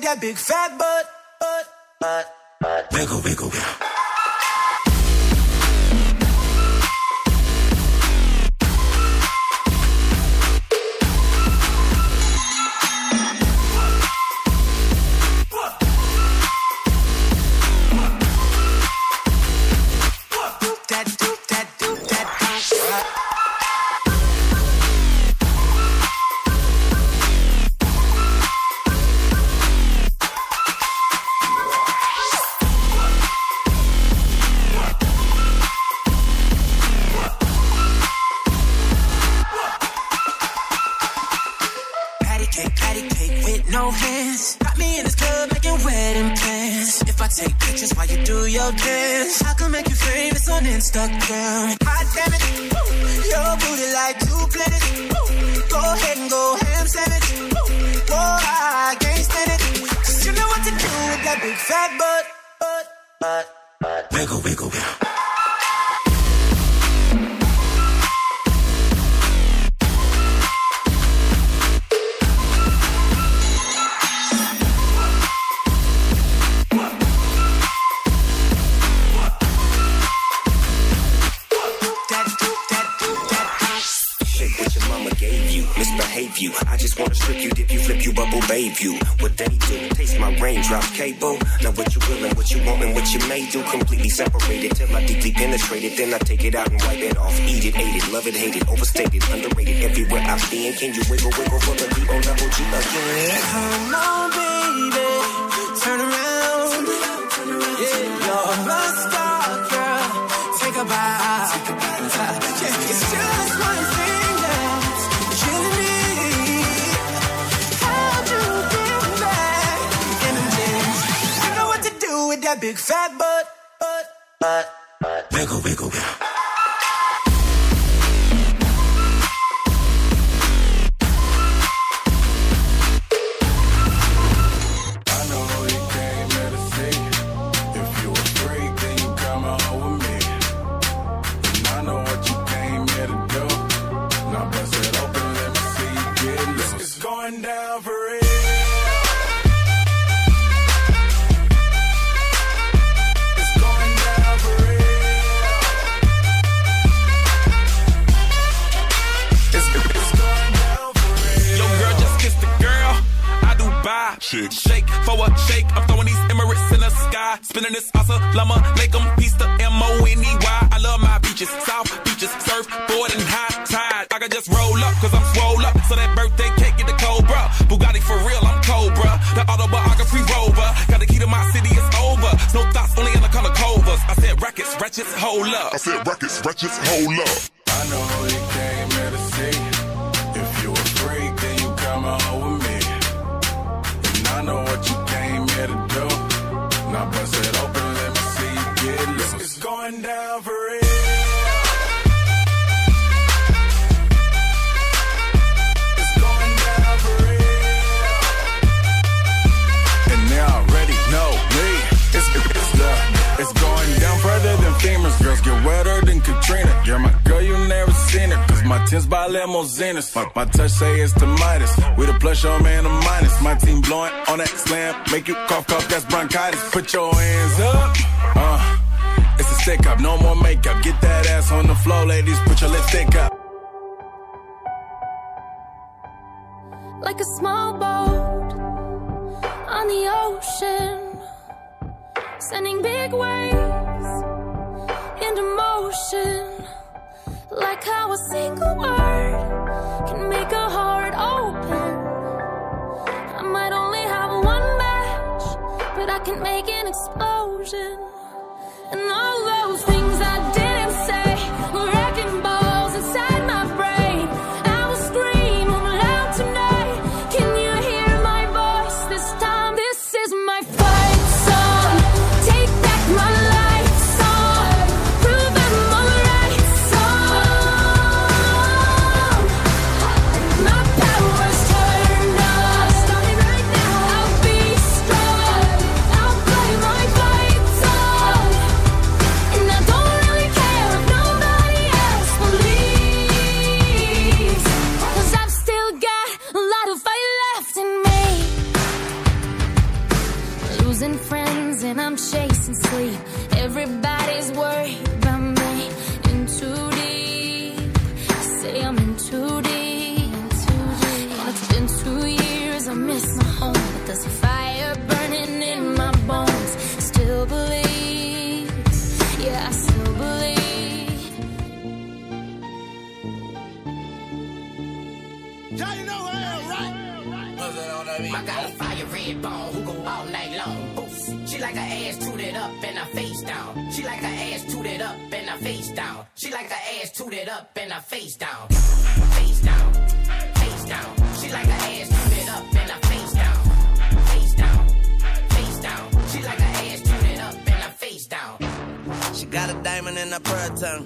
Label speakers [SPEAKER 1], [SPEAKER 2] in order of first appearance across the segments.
[SPEAKER 1] that big fat butt. Wiggle, wiggle, wiggle. No hands, got me in this club making wedding plans. If I take pictures while you do your dance, I can make you famous on Instagram. Hot damn it, your booty like 2 planets. Go ahead and go ham sandwich. Whoa, I can't stand it, 'cause you know what to do with that big fat butt. Wiggle, wiggle, wiggle.
[SPEAKER 2] You. I just wanna strip you, dip you, flip you, bubble babe you. What they do, taste my raindrop cable. Now what you will and what you want and what you may do. Completely separated till I deeply penetrate it. Then I take it out and wipe it off. Eat it, ate it, love it, hate it, overstated, underrated. Everywhere I've been, can you wiggle, wiggle for the D-O-double-G again?
[SPEAKER 1] Come on, baby, turn around. Yeah, you're my star, girl. Take a bow. Yeah, it's just one thing that's killing me. With that big fat butt. Wiggle, wiggle, wiggle.
[SPEAKER 3] Shake for a shake, I'm throwing these Emirates in the sky. Spinning this assalamu alaikum, peace to M-O-N-E-Y. I love my beaches, south beaches, surfboard and high tide. I can just roll up, cause I'm swole up. So that birthday cake get the Cobra. Bugatti for real, I'm Cobra. The autobiography rover. Got the key to my city, it's over. No thoughts, only in the color covers. I said rackets, ratchets, hold up.
[SPEAKER 4] I said rackets, ratchets, hold up.
[SPEAKER 5] I know you came here to see. If you a freak, then you come home with me. I know what you came here to do. Now bust it open, let me see you get loose. It's going down for real. It's going down for real. And they already know me. It's going down further than femurs. Girls get wetter than Katrina. You're my girl, you never seen it. Cause my tins by limousines. My touch say it's the Midas. We the plus your man a minus. My team blowing on that slam. Make you cough, cough, that's bronchitis. Put your hands up. It's a stick up, no more makeup. Get that ass on the floor, ladies. Put your lipstick up.
[SPEAKER 6] Like a small boat on the ocean, sending big waves into motion. Like how a single word can make a heart open. I might only have one match, but I can make an explosion. And all those things I didn't say were wrecking balls inside my brain. I will scream loud tonight. Can you hear my voice this time? This is my fight song. Take back my life song. Prove I'm alright song. My power's turned on. Starting right now. I'll be strong. I'll play my fight song. And I don't losing friends and I'm chasing sleep. Everybody's worried about me. In too deep, say I'm in too deep. And it's been 2 years, I miss my home, but there's a fire burning in my bones. Still believe, yeah, I still believe.
[SPEAKER 7] Y'all you know I am, right? I got a fire red bone who go all night long. Boost. She like her ass tooted up and her face down. She like her ass tooted up and her face down. She like her ass tooted up and her face down. Face down, face down. She like her ass tooted up and her face down. Face down, face down. She like her ass tooted up and her face down.
[SPEAKER 1] She got a diamond in her pearl tongue.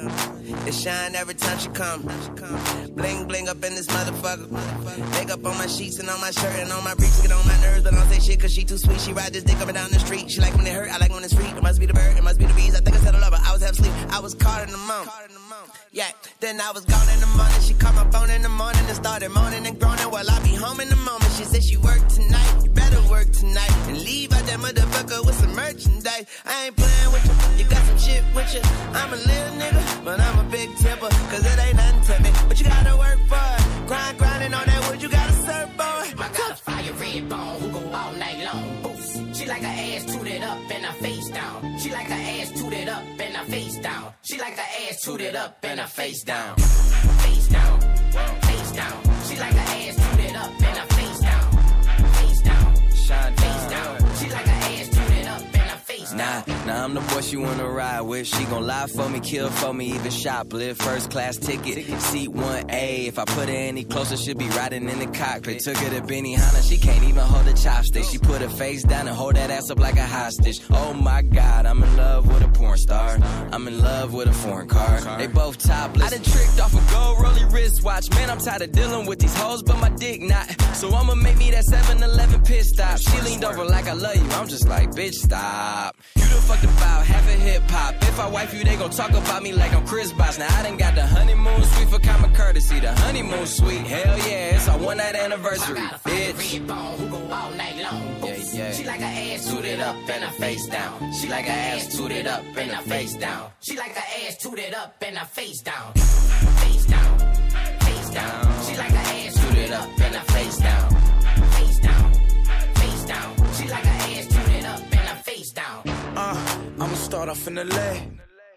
[SPEAKER 1] It shine every time she come. Bling bling up in this motherfucker. Makeup on my sheets and on my shirt and on my briefs. Get on my nerves, but I don't say shit cause she too sweet. She ride this dick up and down the street. She like when it hurt, I like when it's free. It must be the bird, it must be the bees. I think I said I love her, I was half asleep. I was caught in the moment. Yeah, then I was gone in the morning. She called my phone in the morning and started moaning and groaning. Well, I'll be home in the moment. She said she worked tonight. You better work tonight and leave out that motherfucker with some merchandise. I ain't playing with you. You got some shit with you. I'm a little nigga, but I'm a big tipper. Cause it ain't nothing to me. But you gotta work for it. Grinding on that wood, you gotta serve, boy.
[SPEAKER 7] I got a fire red bone who go all night long. Boost. She like her ass tooted up and her face down. She like her ass tooted up and her face down. She like her ass tooted up and her face down. Face down, face down. She like her ass tooted up and her face down. Face down, shine face down. She like her ass tooted up and her face down.
[SPEAKER 1] Nah, I'm the boy she wanna ride with. She gon' lie for me, kill for me, even shoplift. First class ticket, seat 1A. If I put her any closer, she'll be riding in the cockpit. Took her to Benihana, she can't even hold a chopstick. She put her face down and hold that ass up like a hostage. Oh my God, I'm in love with a porn star. I'm in love with a foreign car. They both topless. I done tricked off a gold rolly wristwatch. Man, I'm tired of dealing with these hoes, but my dick not. So I'ma make me that 7-Eleven pit stop. She leaned over like I love you. I'm just like, bitch, stop. You done fucked about half a hip hop. If I wife you, they gon' talk about me like I'm Chris Bosh. Now I done got the honeymoon suite for common courtesy. The honeymoon suite, hell yeah, it's our one-night anniversary, bitch.
[SPEAKER 7] Red bone who go all night long.
[SPEAKER 1] Yeah.
[SPEAKER 7] She like her ass tooted up and her face down. She like her ass tooted up and her face down. She like her ass tooted up and her face down. Face down, face down. She like her ass tooted up and her face down. Face down, face down. She like her ass tooted up and her face down.
[SPEAKER 8] I'ma start off in the leg.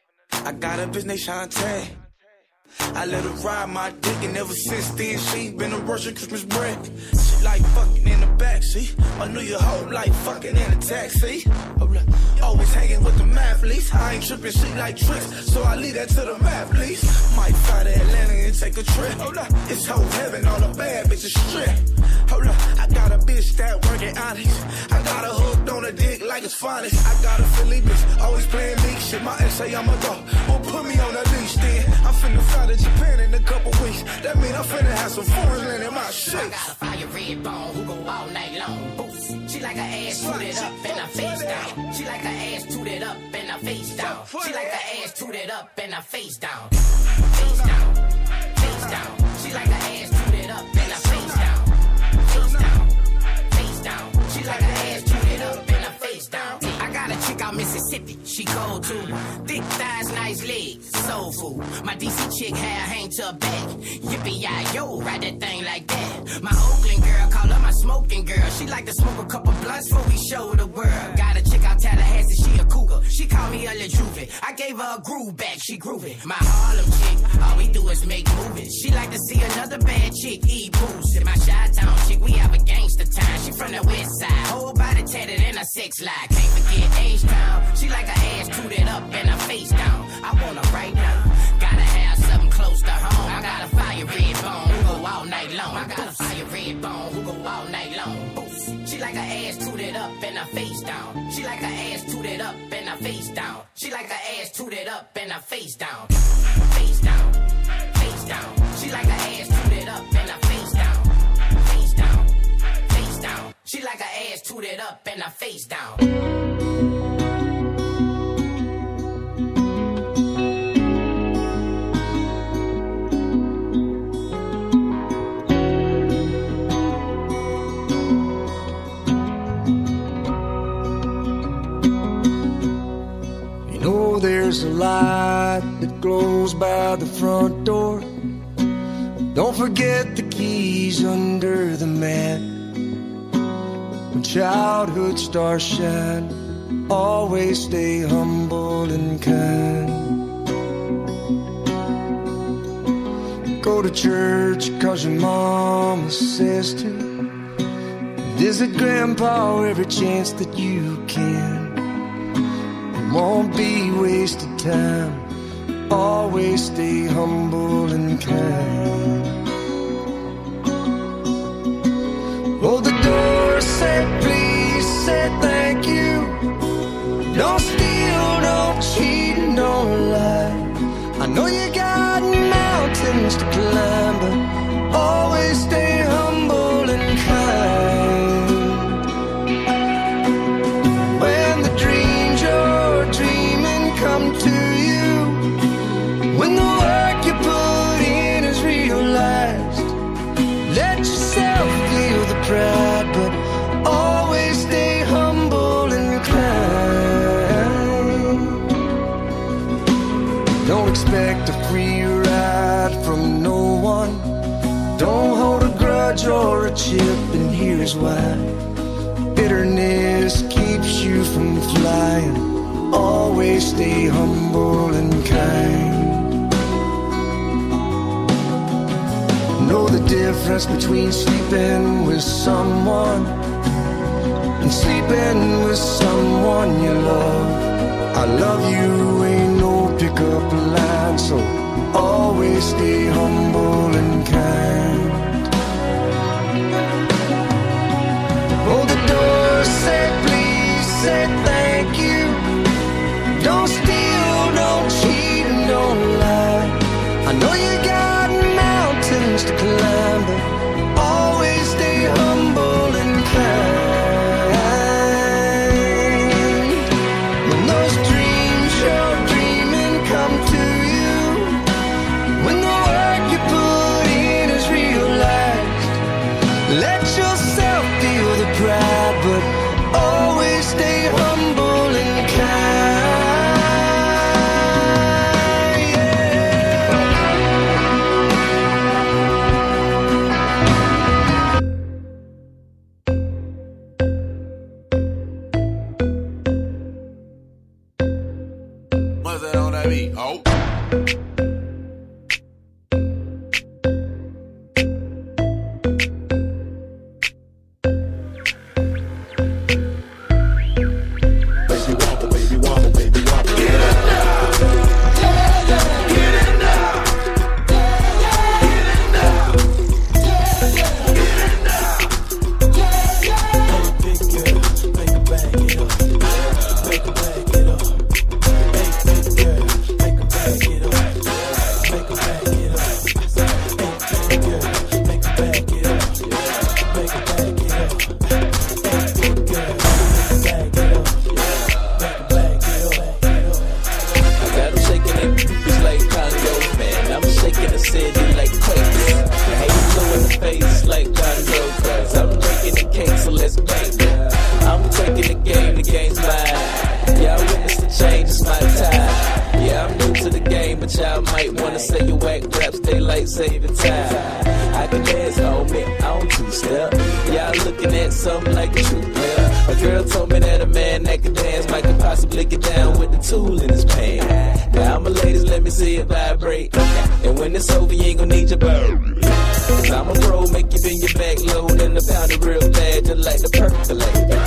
[SPEAKER 8] I got a bitch named Shantae. I let her ride my dick, and ever since then she been a Russian Christmas break. She like fucking in the backseat. My New Year hoe like fucking in a taxi. Always hanging with the mathletes. I ain't tripping, she like tricks, so I leave that to the mathletes. Might fly to Atlanta and take a trip. It's whole heaven, all the bad bitches strip. I got a bitch that working honest. I got her hooked on a dick like it's finest. I got a Philly bitch, always playing big shit. My ex say I'ma go, well put me on the leash then. I'm finna fly to Japan in a couple weeks. That mean I'm finna have some foreign land in my shit.
[SPEAKER 7] I got a fire red bone who go all night long. Boost. She like her ass tooted up and her face down. She like her ass tooted up and her face down. She like her ass tooted up and her face down. Face down, face down. She like her ass tooted up and her face down. Face down, face down. She like her ass tooted up and her face down. I got a chick out Mississippi, she cold too. Thick thighs, nice legs, soul food. My DC chick hair hang to her back. Yippee-yi-yo, ride that thing like that. My Oakland girl, call her my smoking girl. She like to smoke a couple blunts before we show the world. Got a chick out Tallahassee, she a cougar. She call me a LaJuve. I gave her a groove back, she grooving. My Harlem chick, all we do is make movies. She like to see another bad chick eat boost. My Chi-Town chick, we have a gangster time. She from the west side, whole body tatted in a sex lie. Can't forget H-Town. She like her ass tooted up and her face down. I want her right now. Gotta have something close to home. I got a fire red bone who go all night long. I got a fire red bone who go all night long. Boost. She like her ass tooted up and her face down. She like her ass tooted up and her face down. She like her ass tooted up and her face down. Face down, face down. She like her ass tooted up and her face down. Face down, face down. She like her ass tooted up and her face down.
[SPEAKER 9] there's a light that glows by the front door. Don't forget the keys under the mat. When childhood stars shine, always stay humble and kind. Go to church 'cause your mama says to. Visit grandpa every chance that you can. It won't be wasted time. Always stay humble and kind. Hold the door, say please, say thank you. Don't steal, don't cheat, and don't lie. I know you got mountains to climb, but always stay humble and kind. When the dreams you're dreaming come to you, when the work you put in is realized, let yourself feel the pride, but always stay humble and kind. Don't expect a free ride from no one. Don't hold a grudge or a chip, and here's why. Bitterness keeps you from flying. Always stay humble and kind. Know the difference between sleeping with someone and sleeping with someone you love. I love you ain't no pickup line, so always stay humble and kind. Hold the door, say please, say thank you. Don't steal, don't cheat, and don't lie. I know you got mountains to climb, but always stay humble and kind. When those dreams you're dreaming come to you, when the work you put in is realized, let yourself feel the pride, but always stay humble and kind.
[SPEAKER 5] What's that on that beat? Oh.
[SPEAKER 10] Cause I'm a pro, make you bend your back low, and a pound of real bad, just like the percolate.